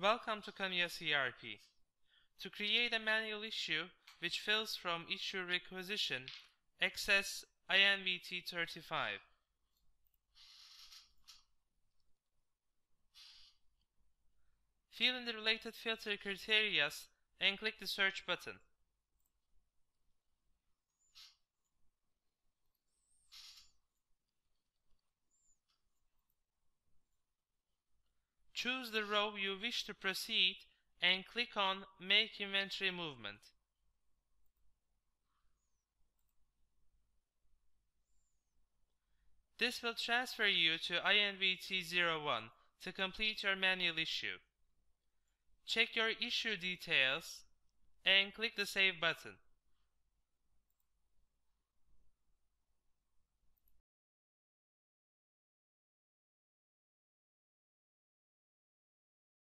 Welcome to Kamiya ERP. To create a manual issue which fills from issue requisition, access INVT01. Fill in the related filter criteria and click the search button. Choose the row you wish to proceed and click on Make Inventory Movement. This will transfer you to INVT01 to complete your manual issue. Check your issue details and click the Save button.